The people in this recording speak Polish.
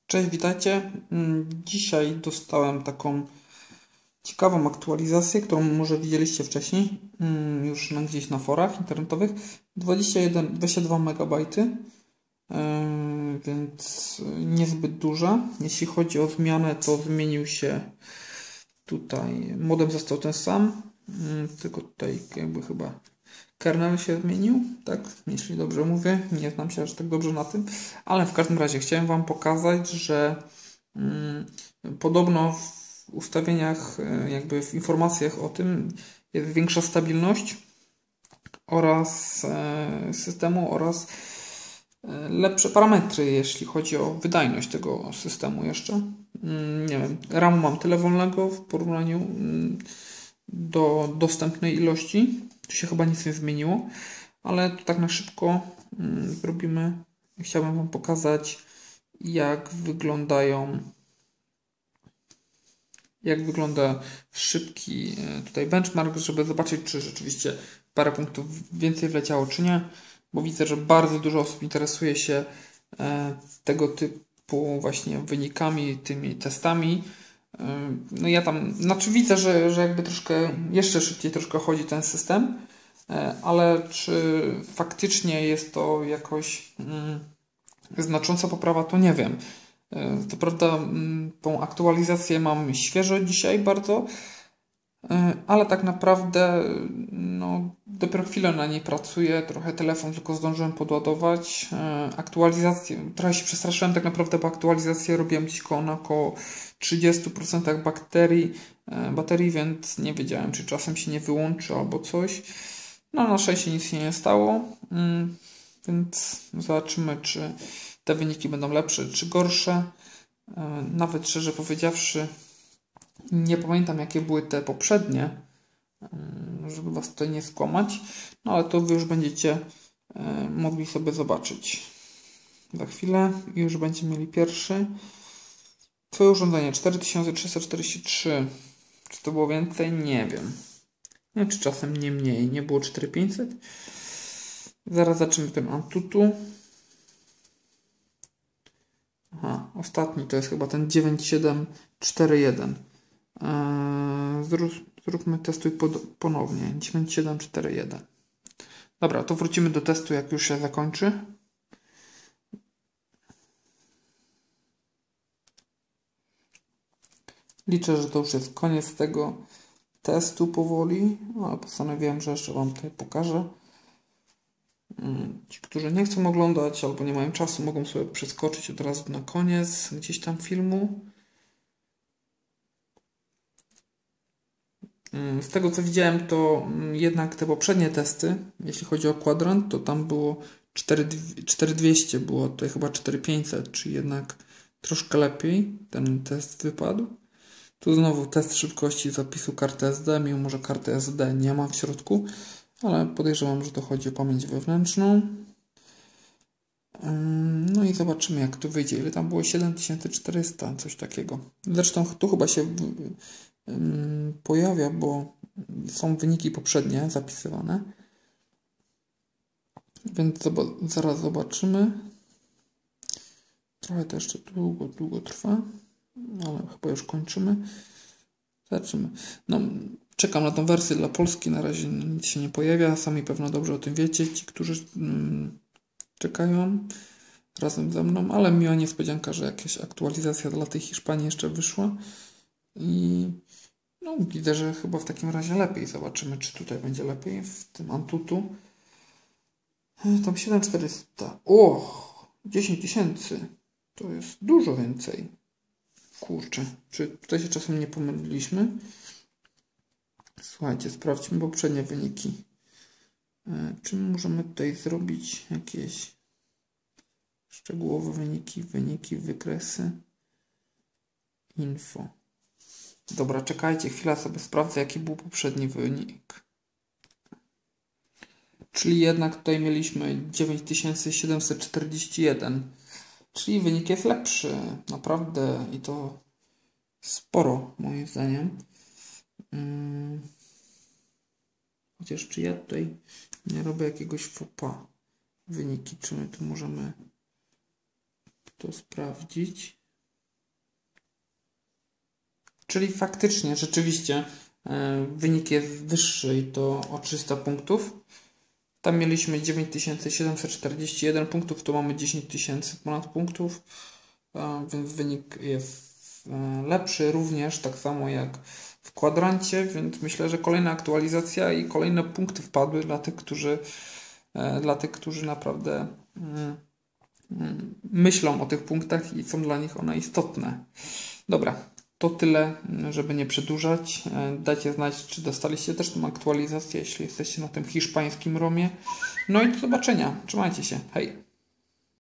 Cześć, witajcie. Dzisiaj dostałem taką ciekawą aktualizację, którą może widzieliście wcześniej, już gdzieś na forach internetowych. 22 MB, więc niezbyt duża. Jeśli chodzi o zmianę, to zmienił się tutaj, modem został ten sam, tylko tutaj jakby chyba kernel się zmienił, tak? Jeśli dobrze mówię, nie znam się aż tak dobrze na tym, ale w każdym razie chciałem Wam pokazać, że podobno w ustawieniach, jakby w informacjach o tym jest większa stabilność oraz systemu oraz lepsze parametry, jeśli chodzi o wydajność tego systemu jeszcze. Nie wiem, RAM mam tyle wolnego w porównaniu do dostępnej ilości. Tu się chyba nic nie zmieniło, ale to tak na szybko zrobimy. Chciałbym Wam pokazać, jak wygląda szybki tutaj benchmark, żeby zobaczyć, czy rzeczywiście parę punktów więcej wleciało, czy nie, bo widzę, że bardzo dużo osób interesuje się tego typu właśnie wynikami, tymi testami. No ja tam, widzę, że jakby troszkę, jeszcze szybciej troszkę chodzi ten system, ale czy faktycznie jest to jakoś znacząca poprawa, to nie wiem. To prawda, tą aktualizację mam świeżo dzisiaj bardzo, ale tak naprawdę dopiero chwilę na niej pracuję, trochę telefon tylko zdążyłem podładować. Aktualizację, trochę się przestraszyłem tak naprawdę, bo aktualizację robiłem gdzieś około 30% baterii, więc nie wiedziałem, czy czasem się nie wyłączy albo coś. Na szczęście nic się nie stało, więc zobaczymy, czy te wyniki będą lepsze, czy gorsze. Nawet szczerze powiedziawszy, nie pamiętam, jakie były te poprzednie, żeby Was tutaj nie skłamać, ale to Wy już będziecie mogli sobie zobaczyć. Za chwilę już będziecie mieli pierwszy. Twoje urządzenie 4343. Czy to było więcej? Nie wiem. Nie wiem, czy czasem nie mniej. Nie było 4500. Zaraz zaczniemy tym Antutu. Aha, ostatni to jest chyba ten 9741. Zróbmy testuj ponownie. 9741. Dobra, to wrócimy do testu, jak już się zakończy. Liczę, że to już jest koniec tego testu powoli, ale postanowiłem, że jeszcze Wam tutaj pokażę. Ci, którzy nie chcą oglądać albo nie mają czasu, mogą sobie przeskoczyć od razu na koniec gdzieś tam filmu. Z tego co widziałem, to jednak te poprzednie testy, jeśli chodzi o kwadrant, to tam było 4200, było tutaj chyba 4500, czyli jednak troszkę lepiej ten test wypadł. Tu znowu test szybkości zapisu karty SD, mimo że karty SD nie ma w środku, ale podejrzewam, że to chodzi o pamięć wewnętrzną. No i zobaczymy, jak tu wyjdzie. Ile tam było? 7400, coś takiego. Zresztą tu chyba się pojawia, bo są wyniki poprzednie zapisywane. Więc zaraz zobaczymy. Trochę to jeszcze długo trwa, ale chyba już kończymy. Zobaczymy. Czekam na tą wersję dla Polski. Na razie nic się nie pojawia. Sami pewno dobrze o tym wiecie, ci, którzy czekają razem ze mną, ale miła niespodzianka, że jakaś aktualizacja dla tej Hiszpanii jeszcze wyszła. I widzę, że chyba w takim razie lepiej. Zobaczymy, czy tutaj będzie lepiej w tym Antutu. Tam 7400. 10 000. To jest dużo więcej. Kurczę, czy tutaj się czasem nie pomyliliśmy? Słuchajcie, sprawdźmy poprzednie wyniki. Czy możemy tutaj zrobić jakieś szczegółowe wyniki, wykresy, info. Dobra, czekajcie, chwilę sobie sprawdzę, jaki był poprzedni wynik. Czyli jednak tutaj mieliśmy 9741. Czyli wynik jest lepszy, naprawdę, i to sporo, moim zdaniem. Chociaż czy ja tutaj nie robię jakiegoś faux pas. Wyniki, czy my tu możemy to sprawdzić? Czyli faktycznie, rzeczywiście wynik jest wyższy i to o 300 punktów. Tam mieliśmy 9741 punktów, tu mamy 10 000 ponad punktów, więc wynik jest lepszy również, tak samo jak w kwadrancie, więc myślę, że kolejna aktualizacja i kolejne punkty wpadły dla tych, którzy naprawdę myślą o tych punktach i są dla nich one istotne. Dobra, to tyle, żeby nie przedłużać. Dajcie znać, czy dostaliście też tą aktualizację, jeśli jesteście na tym hiszpańskim ROMie. No i do zobaczenia. Trzymajcie się. Hej!